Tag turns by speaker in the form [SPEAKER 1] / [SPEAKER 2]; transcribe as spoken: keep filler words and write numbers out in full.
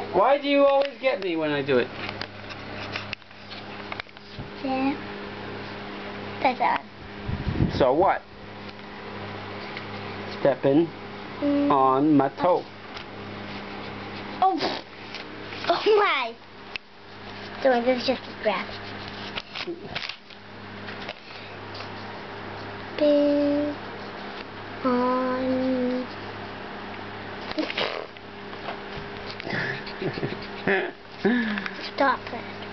[SPEAKER 1] Why do you always get me when I do it?
[SPEAKER 2] Yeah. That's on.
[SPEAKER 1] So what? Stepping
[SPEAKER 2] Mm.
[SPEAKER 1] on my toe.
[SPEAKER 2] Oh. Oh my. So this is just a grab. Big on. Stop that.